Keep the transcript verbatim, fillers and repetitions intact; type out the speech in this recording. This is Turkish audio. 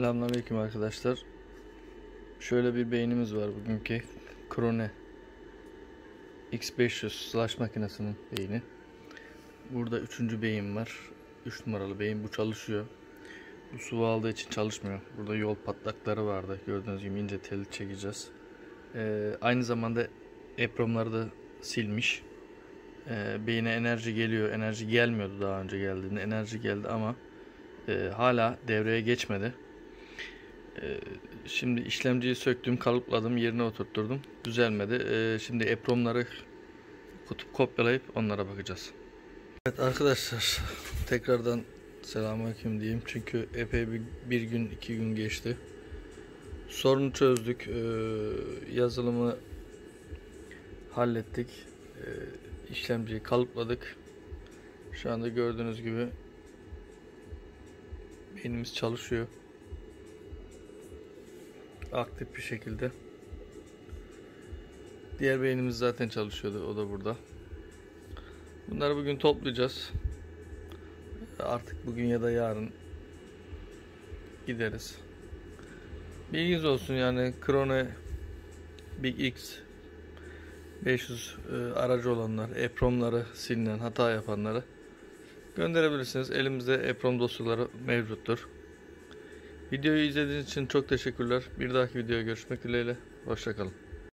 Selamünaleyküm arkadaşlar. Şöyle bir beynimiz var bugünkü Krone X beş yüz slash makinesinin beyni. Burada üçüncü beyin var. üç numaralı beyin, bu çalışıyor. Bu sıvı aldığı için çalışmıyor. Burada yol patlakları vardı. Gördüğünüz gibi ince tel çekeceğiz. Ee, aynı zamanda EPROM'ları da silmiş. Ee, beyine enerji geliyor. Enerji gelmiyordu daha önce geldiğinde. Enerji geldi ama e, hala devreye geçmedi. Şimdi işlemciyi söktüm, kalıpladım, yerine oturtturdum. Düzelmedi. Şimdi EPROM'ları kutup kopyalayıp onlara bakacağız. Evet arkadaşlar, tekrardan selamünaleyküm diyeyim. Çünkü epey bir, bir gün iki gün geçti. Sorunu çözdük. Yazılımı hallettik. İşlemciyi kalıpladık. Şu anda gördüğünüz gibi beynimiz çalışıyor. Aktif bir şekilde. Diğer beynimiz zaten çalışıyordu. O da burada. Bunları bugün toplayacağız. Artık bugün ya da yarın gideriz. Bilginiz olsun, yani Krone Big X beş yüz e, aracı olanlar, EPROM'ları silinen, hata yapanları gönderebilirsiniz. Elimizde EPROM dosyaları mevcuttur. Videoyu izlediğiniz için çok teşekkürler. Bir dahaki videoya görüşmek dileğiyle. Hoşça kalın.